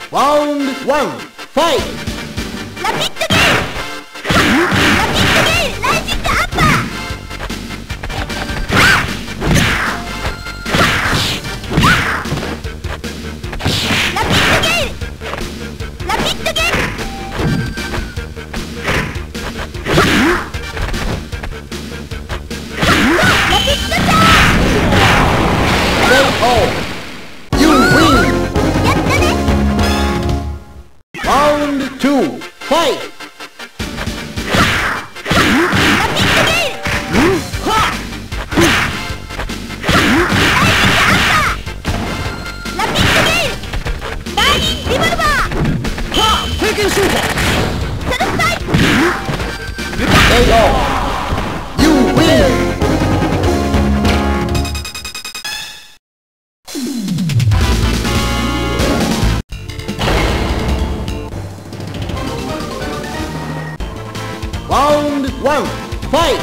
Round 1 Fight! ラピッドゲールラピッドゲールライジングアッパーラピッドゲールラピッドゲールラピッドチャージ KO! You win! やったね Round 2 Fight! 1 Fight!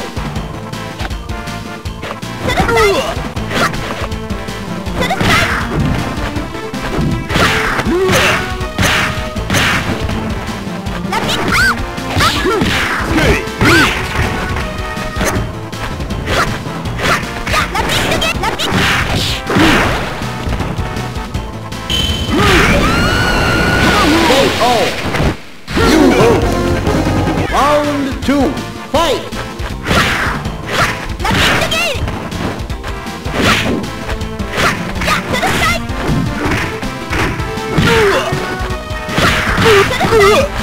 2 Fight! ラピッドゲールそのスタイル